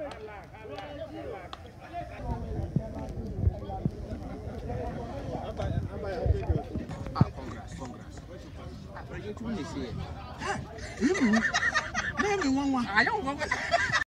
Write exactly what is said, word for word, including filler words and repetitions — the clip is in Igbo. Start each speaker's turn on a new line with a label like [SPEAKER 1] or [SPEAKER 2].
[SPEAKER 1] Ah, congrats, congrats. Ah, President, you say, ah, you know, name me one one. I don't want.